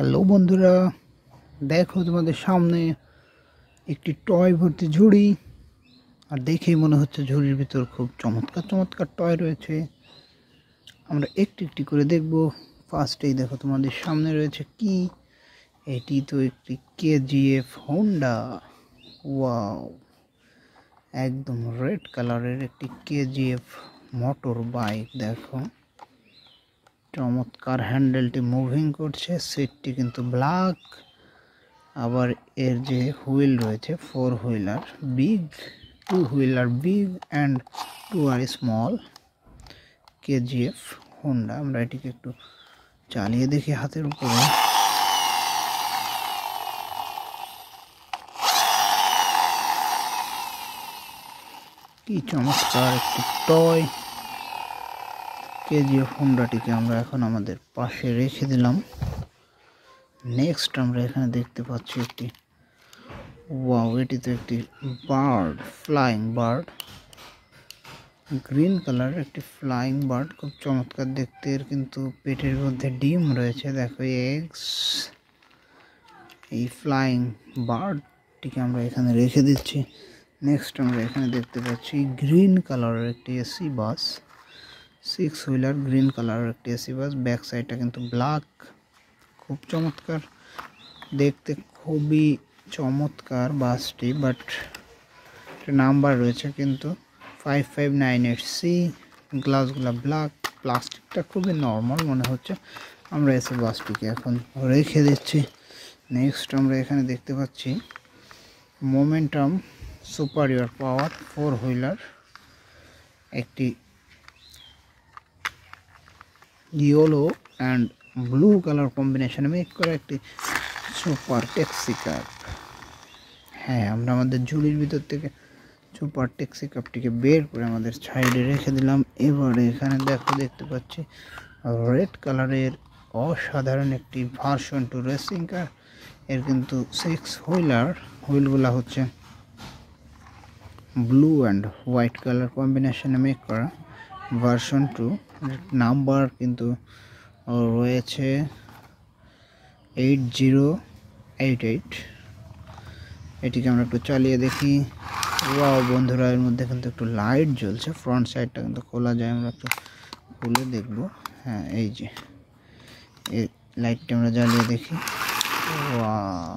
Hello বন্ধুরা, দেখো তোমাদের সামনে একটি টয় ভর্তি ঝুড়ি। আর দেখেই মনে হচ্ছে ঝুড়ির ভিতর খুব চমৎকার চমৎকার টয় রয়েছে। আমরা একটি একটি করে দেখব। ফার্স্টেই দেখো তোমাদের সামনে রয়েছে কি, এটি তো একটি কেজিএফ হোন্ডা। ওয়াও, একদম রেড কালারের একটি কেজিএফ মোটর বাইক। দেখো চমৎকার, হ্যান্ডেলটি মুভিং করছে, সিটটি কিন্তু ব্ল্যাক। আবার এর যে হুইল রয়েছে, 4 wheeler big, 2 wheeler big and 2 আর স্মল। KGF Honda. আমরা এটিকে একটু চালিয়ে দেখি হাতের উপরে। কি চমৎকার একটি টয় কেজিএফ হোন্ডাটিকে আমরা এখন আমাদের পাশে রেখে দিলাম। নেক্সট আমরা এখানে দেখতে পাচ্ছি একটি, ওয়াও, এটি তো একটি bird, flying bird. Green colour একটি ফ্লাইং বার্ড, খুব চমৎকার দেখতে। এর কিন্তু পেটের মধ্যে ডিম রয়েছে, দেখো এগস। এই ফ্লাইং বার্ডটিকে আমরা এখানে রেখে দিচ্ছি। নেক্সট আমরা এখানে দেখতে পাচ্ছি গ্রিন কালারের একটি এসি বাস, 6 হুইলার গ্রিন কালারের একটি এসি বাস। ব্যাক সাইডটা কিন্তু ব্ল্যাক, খুব চমৎকার দেখতে, খুবই চমৎকার বাসটি। বাট নাম্বার রয়েছে কিন্তু 5598C। গ্লাসগুলা ব্ল্যাক, প্লাস্টিকটা খুবই নর্মাল মনে হচ্ছে। আমরা এসে বাসটিকে এখন রেখে দিচ্ছি। নেক্সট আমরা এখানে দেখতে পাচ্ছি মোমেন্টাম সুপারিয়র পাওয়ার 4 হুইলার, একটি ইয়েলো অ্যান্ড ব্লু কালার কম্বিনেশনে মেক করা একটি সুপার ট্যাক্সি কার। হ্যাঁ, আমরা আমাদের ঝুড়ির ভিতর থেকে সুপার ট্যাক্সি কাপটিকে বের করে আমাদের সাইডে রেখে দিলাম। এবারে এখানে দেখতে পাচ্ছি রেড কালারের অসাধারণ একটি ভার্সন 2 রেসিং কার। এর কিন্তু 6 হুইলার, হুইলগুলা হচ্ছে ব্লু অ্যান্ড হোয়াইট কালার কম্বিনেশনে মেক করা ভার্সন 2। নাম্বার কিন্তু রয়েছে 8088। এটিকে আমরা একটু চালিয়ে দেখি। ওয়াও বন্ধুরা, এর মধ্যে কিন্তু একটু লাইট জ্বলছে, ফ্রন্ট সাইডটা কিন্তু খোলা যায়, আমরা একটু খুলে দেখব। হ্যাঁ, এই যে এই লাইটটা আমরা জ্বালিয়ে দেখি। ওয়াও,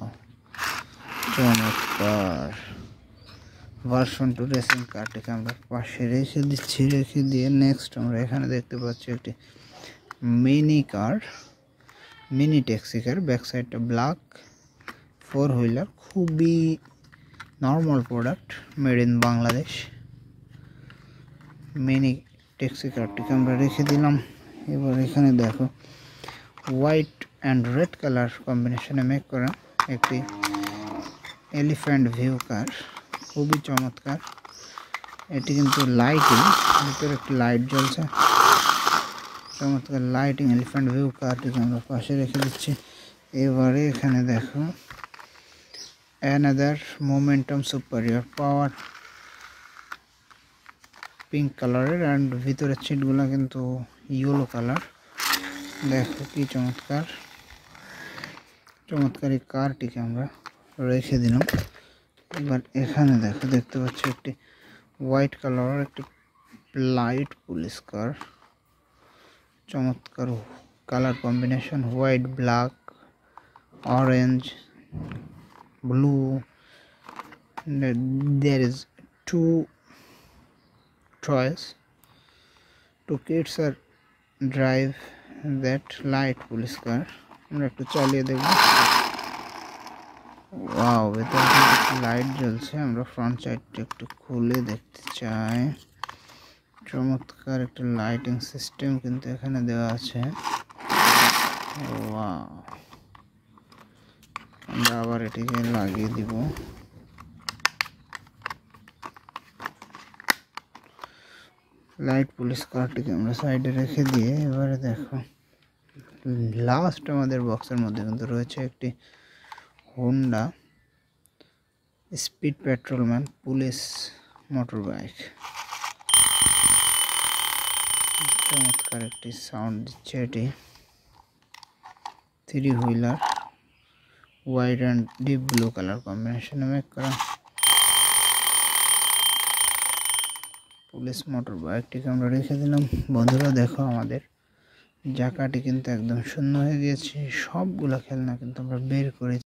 চমৎকার ভার্সন 2 রেসিং কারটিকে আমরা পাশে রেখে দিচ্ছি। রেখে দিয়ে নেক্সট আমরা এখানে দেখতে পাচ্ছি একটি mini car, mini taxi car. Back সাইডটা ব্ল্যাক, 4 হুইলার, খুবই normal product, made in Bangladesh. Mini taxi কারটিকে আমরা রেখে দিলাম। এবার এখানে দেখো হোয়াইট অ্যান্ড রেড কালার কম্বিনেশনে মেক করা একটি এলিফ্যান্ট ভিউ কার, খুবই চমৎকার। এটি কিন্তু লাইটিং, ভিতরে একটি লাইট জ্বলছে, চমৎকার লাইটিং এলিফ্যান্ট ভিউ কারটিকে আমরা পাশে রেখে দিচ্ছি। এবারে এখানে দেখো another momentum superior power, pink কালারের, অ্যান্ড ভিতরের সিটগুলো কিন্তু ইয়েলো কালার। দেখো কি চমৎকার চমৎকার এই কারটিকে আমরা রেখে দিলাম। এবার এখানে দেখতে পাচ্ছি একটি হোয়াইট কালারের একটি লাইট পুলিশ কার, চমৎকার colour combination, white, black, orange, blue. There is 2 toys. 2 kids are drive that light police car. আমরা একটু চালিয়ে দেখব। ওয়াও, ভেতরে কিন্তু লাইট জ্বলছে। আমরা ফ্রন্ট সাইডটা একটু খুলে দেখতে চাই। চমৎকার একটা লাইটিং সিস্টেম কিন্তু এখানে দেওয়া আছে। ওয়াও, আমরা আবার এটিকে লাগিয়ে দিব। লাইট পুলিশ কারটিকে আমরা সাইডে রেখে দিয়ে এবারে দেখো লাস্ট আমাদের বক্সের মধ্যে কিন্তু রয়েছে একটি Honda speed patrolman police motor bike. চমৎকার একটি সাউন্ড দিচ্ছে এটি, 3 wheeler. White and deep blue colour কম্বিনেশনে মেক করা। পুলিশ মোটর বাইকটিকে আমরা রেখে দিলাম। বন্ধুরা দেখো আমাদের জায়গাটি কিন্তু একদম শূন্য হয়ে গিয়েছে, সবগুলো খেলনা কিন্তু আমরা বের করেছি।